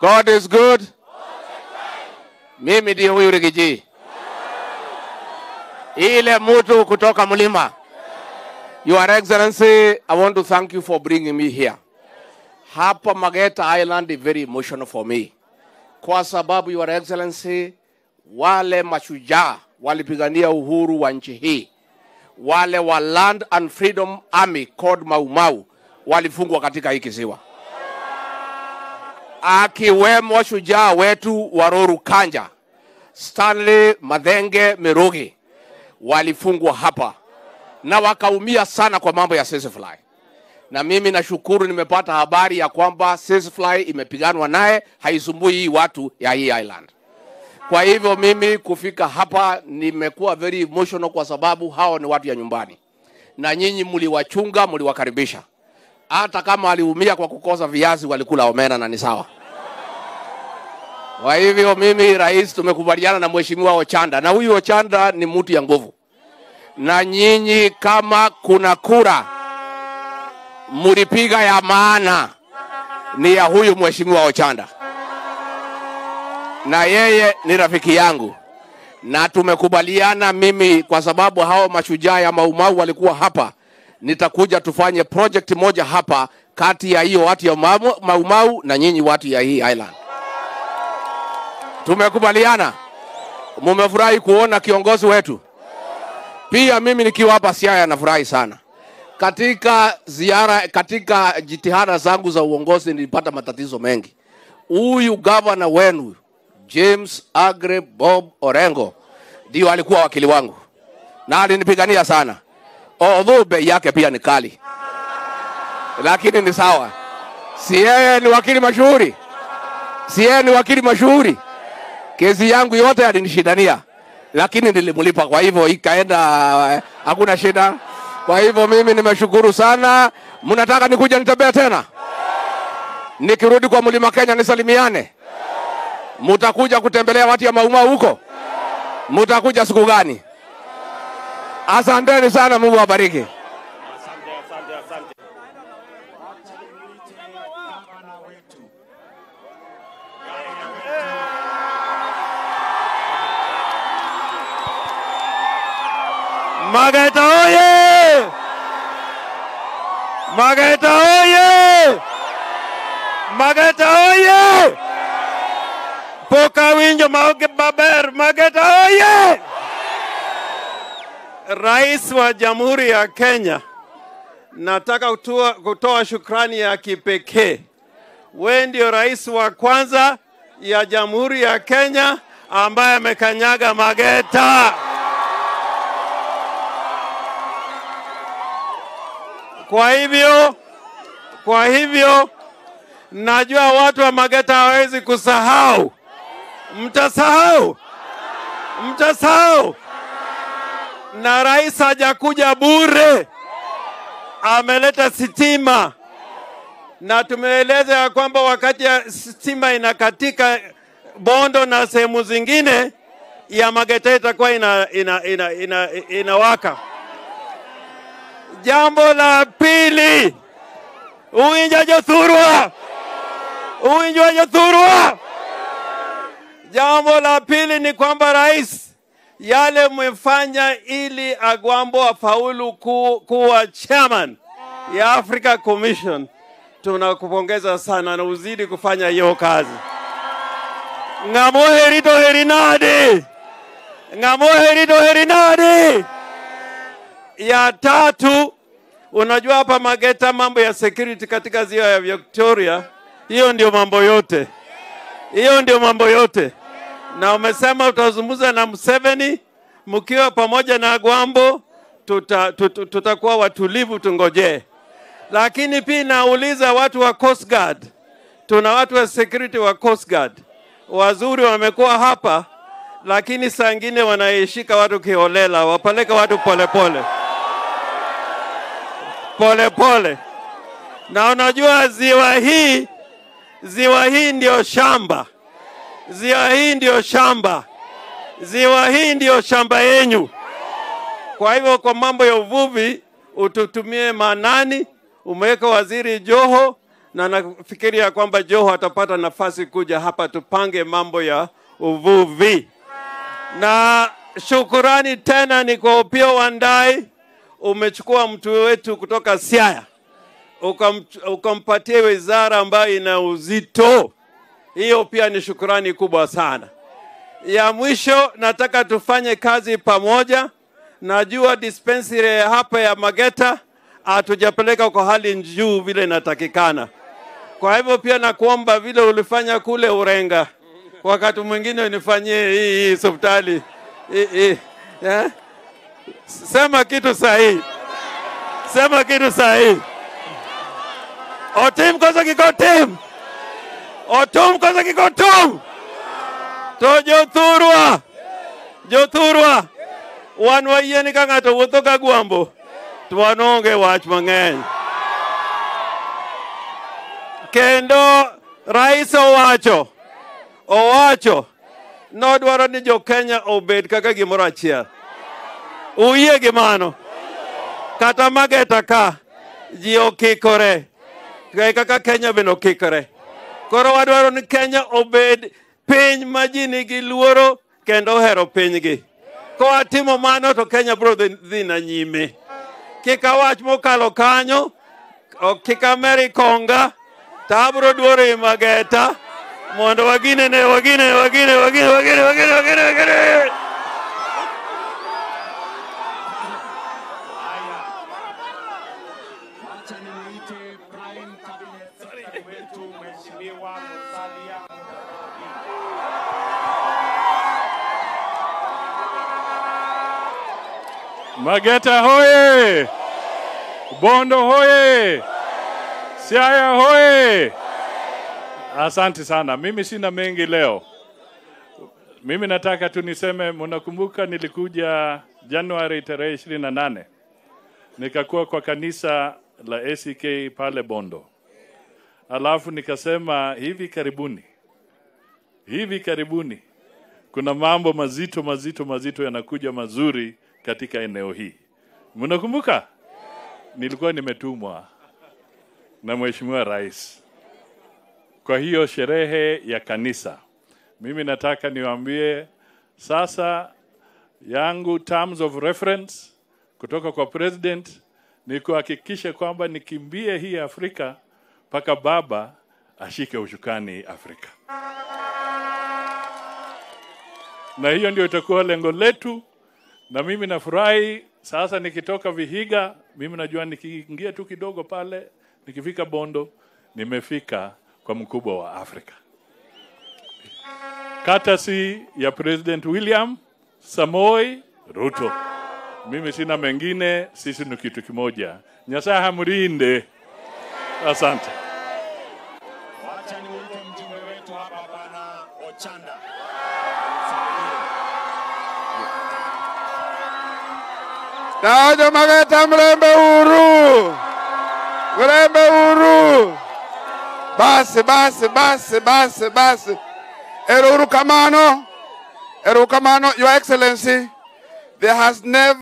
God is good. Mimi ndiye huyu Rigiji. Ile mtu kutoka mlima. Your Excellency, I want to thank you for bringing me here. Hapa Mageta Island is very emotional for me. Kwa sababu, Your Excellency, wale mashujaa walipigania uhuru wa nchi hii, wale wa Land and Freedom Army called Mau Mau, walifungwa katika hii kisiwa. Akiwemo shujaa wetu Waroru Kanja, Stanley Madenge Mirugi, walifungwa hapa na wakaumia sana kwa mambo ya Sisfly. Na mimi nashukuru nimepata habari ya kwamba Sisfly imepiganwa naye, haisumbui hii watu ya hii island. Kwa hivyo mimi kufika hapa nimekuwa very emotional kwa sababu hao ni watu ya nyumbani. Na nyinyi mliwachunga, mliwakaribisha. Hata kama aliumia kwa kukosa viazi, walikula omena na ni sawa. Kwa hivyo mimi rais tumekubaliana na mheshimiwa Ochanda, na huyu Ochanda ni mtu ya nguvu. Na nyinyi kama kuna kura mlipiga ya maana ni ya huyu mheshimiwa Ochanda. Na yeye ni rafiki yangu. Na tumekubaliana mimi kwa sababu hao mashujaa ya Mau Mau walikuwa hapa, nitakuja tufanye project moja hapa kati ya hiyo watu ya Mau Mau na nyinyi watu ya hii island. Tumekubaliana. Mumefurahi kuona kiongozi wetu. Pia mimi nikiwa hapa Siaya nafurahi sana. Katika jitihada zangu za uongozi nilipata matatizo mengi. Huyu governor wenu James Agre Bob Orengo ndio alikuwa wakili wangu. Na alinipigania sana. Although bei yake pia ni kali. Lakini ni sawa. Siaya ni wakili mashuhuri. Siaya ni wakili mashuhuri. Kesi yangu yote alinishindania. Lakini nilimlipa, kwa hivyo ikaenda hakuna shida. Kwa hivyo mimi nimeshukuru sana. Mnataka nikuja nitembea tena? Nikirudi kwa mlima Kenya nisalimiane? Mutakuja kutembelea watu ya Mau Mau huko? Mutakuja siku gani? Asanteni sana, Mungu awabariki. Asante. Mageta oye! Mageta oye! Mageta oye! Poka winjo maoge baber. Mageta oye! Rais wa Jamhuri ya Kenya, nataka kutoa shukrani ya kipekee. Wewe ndio rais wa kwanza ya Jamhuri ya Kenya ambaye amekanyaga Mageta. Kwa hivyo najua watu wa Mageta hawezi kusahau. Mtasahau. Na rais hajakuja bure. Ameleta sitima. Na tumeeleza ya kwamba wakati ya sitima inakatika Bondo na sehemu zingine ya Mageta itakuwa inawaka. Jambo la pili, jambo la pili ni kwamba rais, yale mmefanya ili Agwambo afaulu kuwa chairman ya Africa Commission, tunakupongeza sana na uzidi kufanya hiyo kazi. Ngamoherito herinade. Ya tatu, unajua hapa Mageta mambo ya security katika ziwa ya Victoria, hiyo ndio mambo yote. Na umesema utazungumza na Museveni, mkiwa pamoja na Agwambo, tutakuwa watulivu, tungoje. Lakini pia nauliza watu wa Coast Guard, tuna watu wa security wa Coast Guard wazuri wamekuwa hapa, lakini saa nyingine wanaishika watu kiholela, wapeleka watu pole. Na unajua ziwa hii ndio shamba. Ziwa hii ndio shamba yenyu. Kwa hivyo kwa mambo ya uvuvi ututumie manani, umeweka waziri Joho na nafikiria kwamba Joho atapata nafasi kuja hapa tupange mambo ya uvuvi. Na shukurani tena ni kwa Opiyo Wandayi, umechukua mtu wetu kutoka Siaya ukampatia wizara ambayo ina uzito. Hiyo pia ni shukurani kubwa sana. Ya mwisho, nataka tufanye kazi pamoja. Najua dispensary hapa ya Mageta hatujapeleka kwa hali njuu vile inatakikana. Kwa hivyo pia nakuomba vile ulifanya kule Orengo, wakati mwingine unifanyie hii hospitali. Yeah? Sema kitu sahihi. Sema kitu sahihi. Otim kosa kikotim. Otum kosa kikotum. To jothurwa. Jothurwa. Wan wayie ka ng'ato wuotho ka gwambo. To wan onge wach mang'eny. Kendo rais owacho nodwaro ni jo Kenya obed kaka gimoro achiel. Uyie gi mano? Kata Mageta ka ji okikore. Kaka Kenya bende okikore. Koro wadwaro ni Kenya obed piny ma ji nigi luoro kendo ohero pinygi. Koa timo mano to Kenya bro dhi na nyime. Kik awach mokalo kanyo, kik ameri konga, tabro duore Mageta, mondo wagine. Mageta hoye! Bondo hoye! Siaya hoye! Asante sana. Mimi sina mengi leo. Mimi nataka tu niseme, mnakumbuka nilikuja Januari tarehe 28. Nikakuwa kwa kanisa la ACK pale Bondo. Alafu nikasema hivi karibuni kuna mambo mazito yanakuja mazuri katika eneo hii. Mnakumbuka? Nilikuwa nimetumwa na Mheshimiwa Rais kwa hiyo sherehe ya kanisa. Mimi nataka niwaambie sasa yangu terms of reference kutoka kwa president ni kuhakikisha kwamba nikimbie hii Afrika paka baba ashike ushukani Afrika. Na hiyo ndio itakuwa lengo letu. Na mimi nafurahi sasa nikitoka Vihiga, mimi najua nikiingia tu kidogo pale, nikifika Bondo, nimefika kwa mkubwa wa Afrika. Katasi ya President William Samoei Ruto. Mimi sina mengine, sisi ni kitu kimoja. Nyasaye hamurinde. Asante. Wacha niweke mjumbe wetu hapa Bwana Ochanda. Dajo Mageta mlembe uru. Basi. Erukamano, Your Excellency, there has never